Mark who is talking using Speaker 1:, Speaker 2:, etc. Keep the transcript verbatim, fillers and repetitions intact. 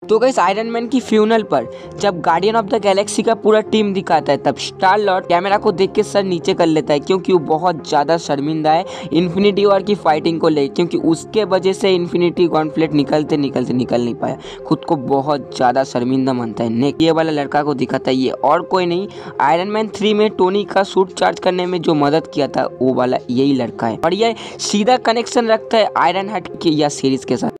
Speaker 1: तो guys Iron Man की funeral पर जब गार्डियन ऑफ द गैलेक्सी का पूरा टीम दिखाता है तब स्टार लॉर्ड कैमरा को देख के सर नीचे कर लेता है, क्योंकि वो बहुत ज़्यादा शर्मिंदा है इन्फिनिटी वॉर की फाइटिंग को ले, क्योंकि उसके वजह से इन्फिनिटी गॉन्टफ्लेट निकलते निकलते निकल नहीं पाया। खुद को बहुत ज़्यादा शर्मिंदा मानता है। नेक ये वाला लड़का को दिखाता है, ये और कोई नहीं, आयरन मैन थ्री में टोनी का सूट चार्ज करने में जो मदद किया था वो वाला यही लड़का है, और ये सीधा कनेक्शन रखता है आयरन हार्ट की या सीरीज के साथ।